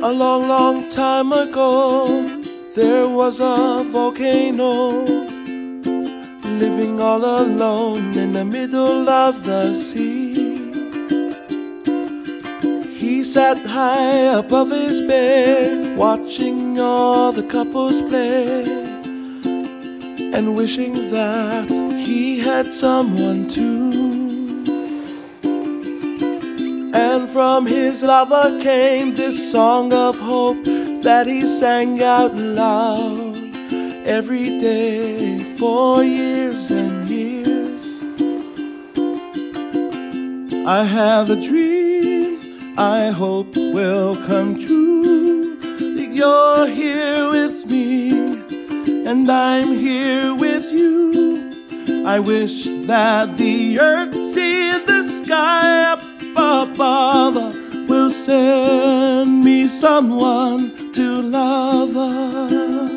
A long, long time ago, there was a volcano living all alone in the middle of the sea. He sat high above his bed, watching all the couples play, and wishing that he had someone too. And from his lover came this song of hope that he sang out loud every day for years and years. I have a dream I hope will come true, that you're here with me and I'm here with you. I wish that the earth, sea, and the sky up above will send me someone to love her.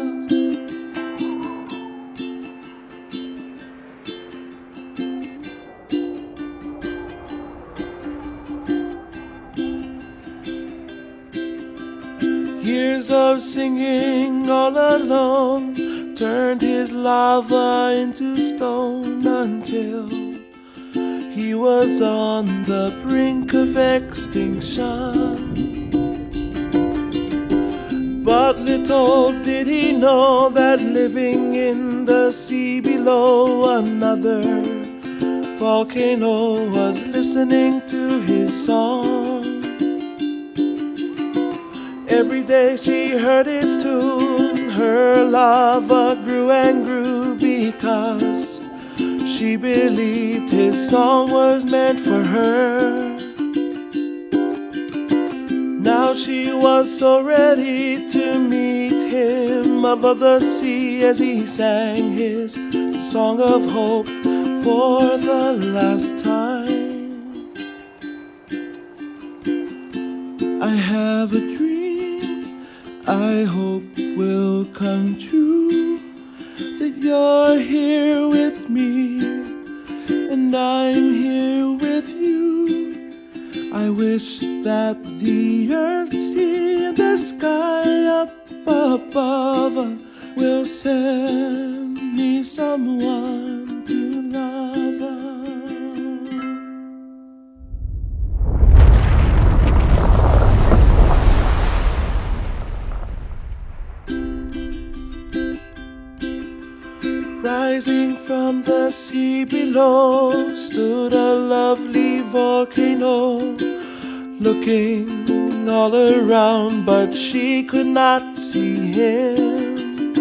Years of singing all alone turned his lava into stone until he was on the brink of extinction. But little did he know that living in the sea below, another volcano was listening to his song. Every day she heard his tune, her lava grew and grew because she believed his song was meant for her. Now she was so ready to meet him above the sea as he sang his song of hope for the last time. I have a dream I hope will come true, that you're here with me and I'm here with you. I wish that the earth, sea, and the sky up above will send me someone to love her. Rising from the sea below stood a lovely volcano, looking all around, but she could not see him.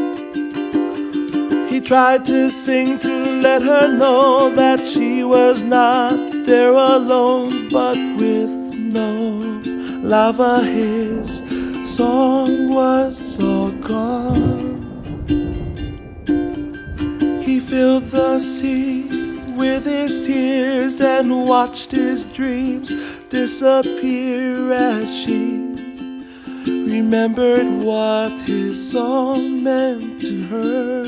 He tried to sing to let her know that she was not there alone, but with no lava his song was all gone. He filled the sea with his tears and watched his dreams disappear as she remembered what his song meant to her.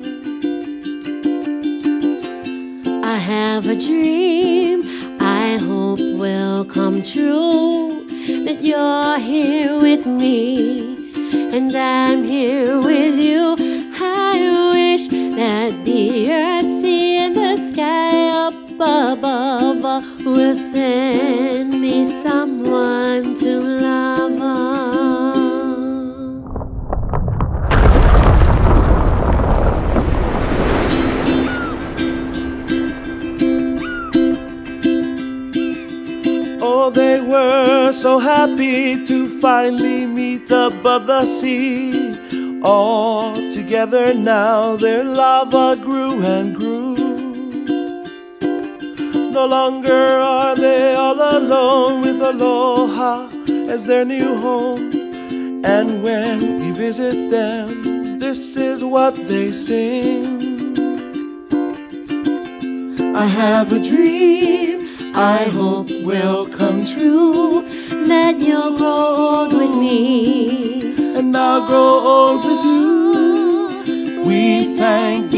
I have a dream I hope will come true, that you're here with me and I'm here with you. I wish that the earth, sea, and the sky up above will send me someone to love her. Oh, they were so happy to finally meet above the sea. All together now their lava grew and grew. No longer are they all alone, with Aloha as their new home. And when we visit them, this is what they sing. I have a dream I hope will come true, that you'll grow old with me and I'll grow old with you. We thank